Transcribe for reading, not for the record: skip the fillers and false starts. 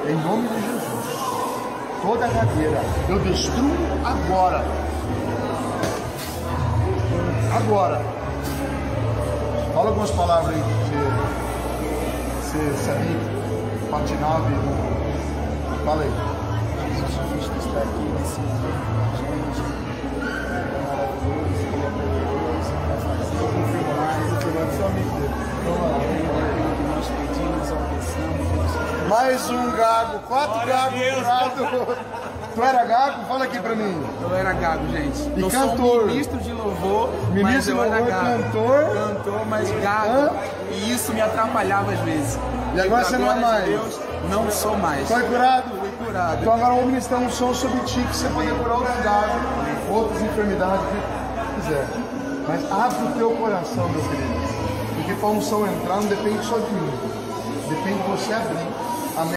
Em nome de Jesus. Toda gagueira, eu destruo agora. Agora. Fala algumas palavras aí que você sabia, patinava e... Fala aí. Jesus Cristo está aqui nesse momento, gente. É maravilhoso, ele é poderoso, vai fazer Só me nós pedimos, alcançamos. mais um gago, 4 gagos curados. Tu era gago? Fala aqui pra mim. Eu era gago, gente. E eu cantor? sou um ministro de louvor, mas eu era gago. Cantor, mas gago. E isso me atrapalhava às vezes. E agora você não é mais? Deus, não sou mais. Foi curado? Fui curado. Então agora eu vou ministrar um som sobre ti, que você poder curar outros gagos, outras enfermidades, o que quiser. Mas abre o teu coração, meu querido. Porque para a unção entrar não depende só de mim. Depende de você abrir.